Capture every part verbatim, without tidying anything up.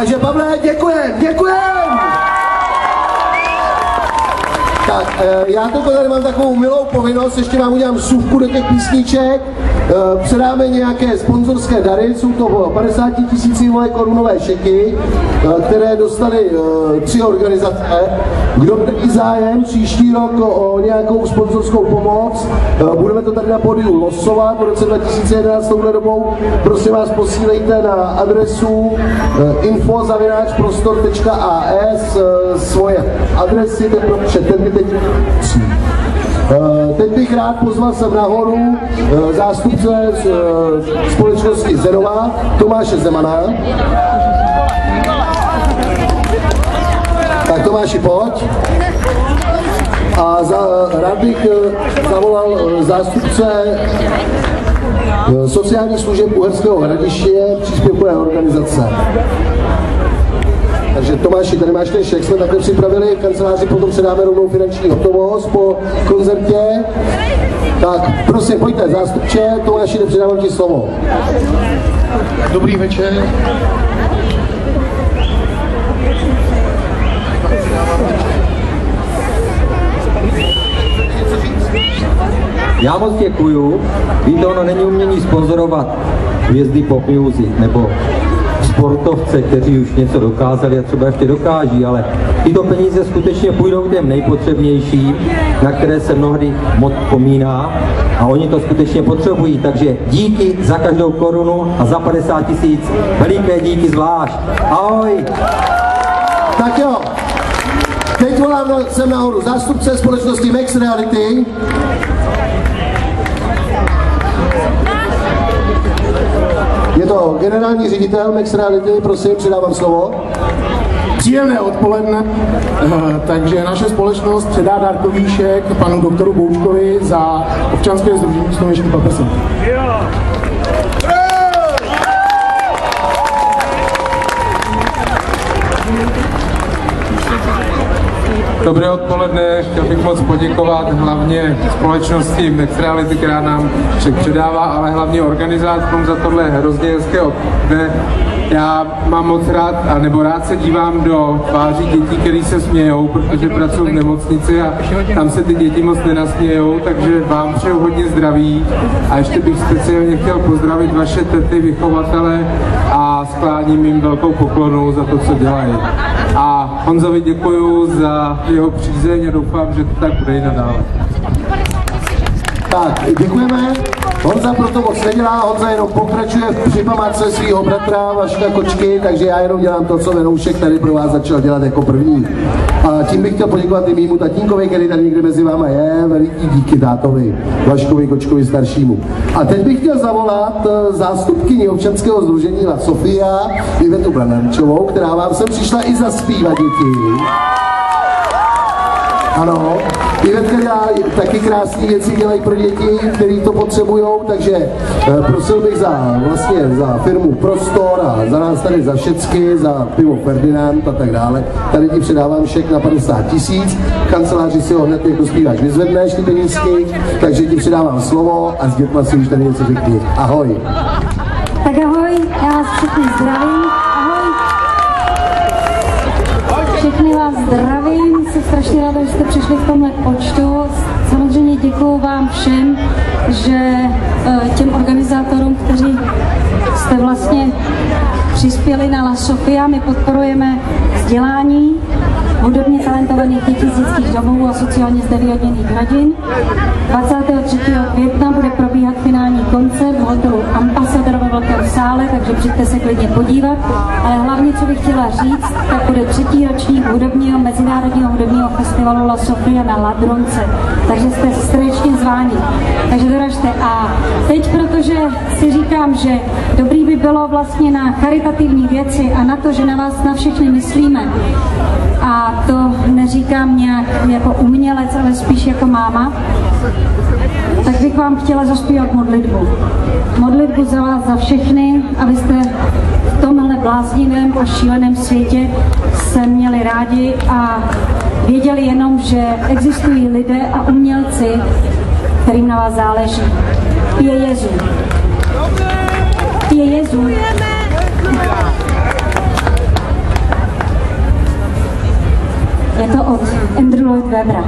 Takže Pavle, děkujem, děkujem! Tak, já to tady mám takovou milou povinnost, ještě vám udělám suvku do těch písniček, předáme nějaké sponzorské dary, jsou to padesátitisícové korunové šeky, které dostali tři organizace. Kdo bude mít zájem příští rok o nějakou sponzorskou pomoc, budeme to tady na pódiu losovat v roce dva tisíce jedenáct touhle dobou, prosím vás posílejte na adresu info zavináč prostor tečka a es svoje adresy, ten propočet, ten teď tři. Teď bych rád pozval sem nahoru zástupce společnosti Zenova, Tomáše Zemana. Tak Tomáši, pojď. A za, rád bych zavolal zástupce sociálních služeb Uherského Hradiště, příspěvkové organizace. Takže Tomáši, tady máš ten šek, jsme takhle připravili, v kanceláři potom předáme rovnou finanční hotovost po koncertě. Tak prosím, pojďte, zástupče, Tomáši, předávám ti slovo. Dobrý večer. Já moc děkuju. Víte, ono není umění sponzorovat hvězdy pop music nebo sportovce, kteří už něco dokázali a třeba ještě dokáží, ale tyto peníze skutečně půjdou těm nejpotřebnějším, na které se mnohdy moc pomíná a oni to skutečně potřebují, takže díky za každou korunu a za padesát tisíc veliké díky zvlášť. Ahoj! Tak jo, teď volám sem nahoru zástupce společnosti Max Reality. Je to generální ředitel Max Reality, prosím, předávám slovo. Příjemné odpoledne, takže naše společnost předá dárkovíšek panu doktoru Boučkovi za občanské sdružení Slovenský paprsek. Dobré odpoledne, chtěl bych moc poděkovat hlavně společnosti Max Reality, která nám však předává, ale hlavně organizátorům za tohle hrozně hezké odpoledne. Já mám moc rád, a nebo rád se dívám do tváří dětí, které se smějou, protože pracuji v nemocnici a tam se ty děti moc nenasmějou, takže vám přeju hodně zdraví a ještě bych speciálně chtěl pozdravit vaše tety, vychovatele a skláním jim velkou poklonu za to, co dělají. A Honzovi děkuju za jeho přízeň a doufám, že to tak bude i nadále. Tak, děkujeme. Honza proto moc nedělá, Honza jenom pokračuje v připamátce svého bratra Vaška Kočky, takže já jenom dělám to, co Venoušek tady pro vás začal dělat jako první. A tím bych chtěl poděkovat i mýmu tatínkovi, který tady někde mezi váma je, veliký díky tátovi, Vaškovi Kočkovi staršímu. A teď bych chtěl zavolat zástupkyni občanského sdružení La Sofia, Ivetu Branančovou, která vám sem přišla i zaspívat děti. Ano, Ivetka dělá taky krásné věci, dělají pro děti, který to potřebují, takže eh, prosil bych za, vlastně, za firmu Prostor a za nás tady za všecky, za pivo Ferdinand a tak dále. Tady ti předávám šek na padesát tisíc, v kanceláři si ho hned, jak to zpíváš, vyzvedneš ty penízky, takže ti předávám slovo a s dětma si už tady něco řekni. Ahoj. Tak ahoj, já vás všechny zdravím. Všechny vás zdravím, jsem strašně ráda, že jste přišli v tomhle počtu. Samozřejmě děkuju vám všem, že těm organizátorům, kteří jste vlastně přispěli na La Sofia, my podporujeme vzdělání hudebně talentovaných dětí z dětských domovů a sociálně znevýhodněných rodin. dvacátého třetího května bude probíhat finální koncert v hotelu Ambassador ve velkém sále, takže přijďte se klidně podívat. Ale hlavně, co bych chtěla říct, tak bude třetí ročník hudebního mezinárodního hudebního festivalu La Sofia na Ladronce. Takže jste srdečně zváni. Takže doražte. A teď, protože si říkám, že dobrý by bylo vlastně na charitativní věci a na to, že na vás na všechny myslíme, a to neříkám nějak jako umělec, ale spíš jako máma, tak bych vám chtěla zaspívat modlitbu. Modlitbu za vás, za všechny, abyste v tomhle bláznivém a šíleném světě se měli rádi a věděli jenom, že existují lidé a umělci, kterým na vás záleží. Je Jezu. Je Jezu. je to od Andrew Lloyd Webbera.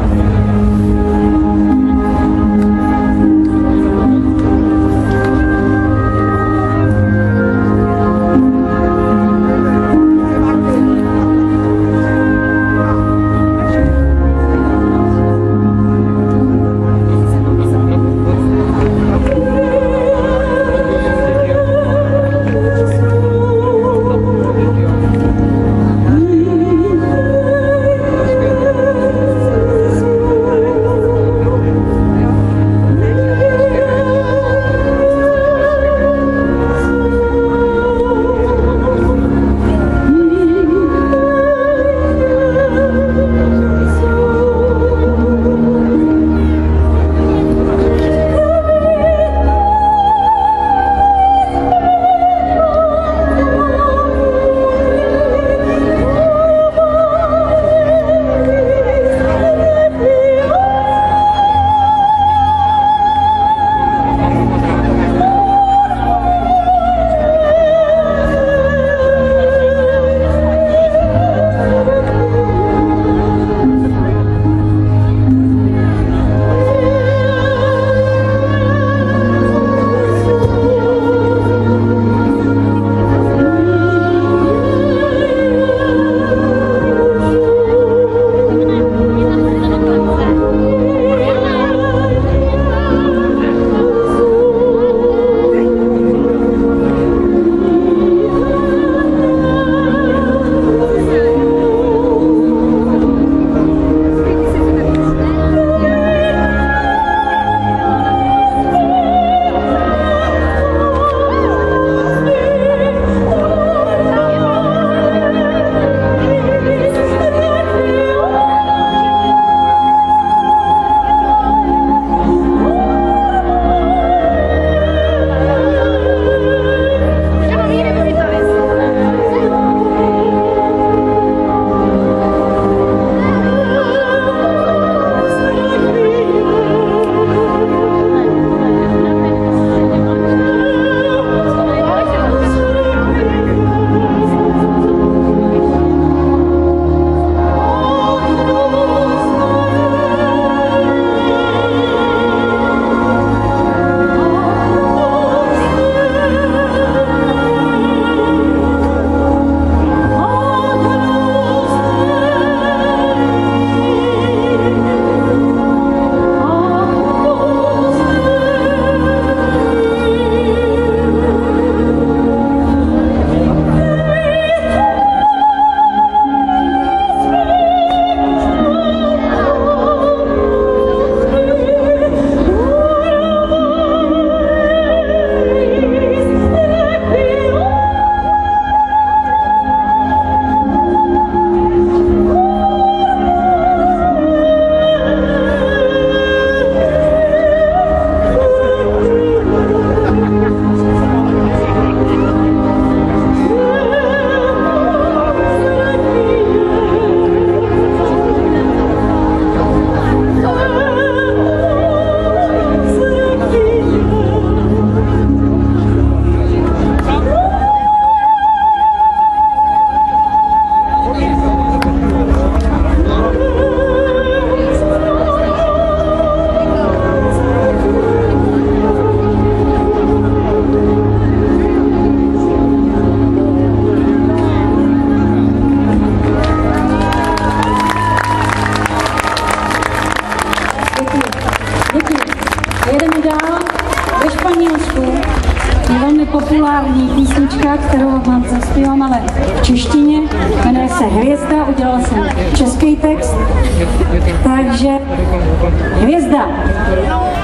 populární písnička, kterou vám zaspívám, ale v češtině. Jmenuje se Hvězda, udělala jsem český text. Takže Hvězda.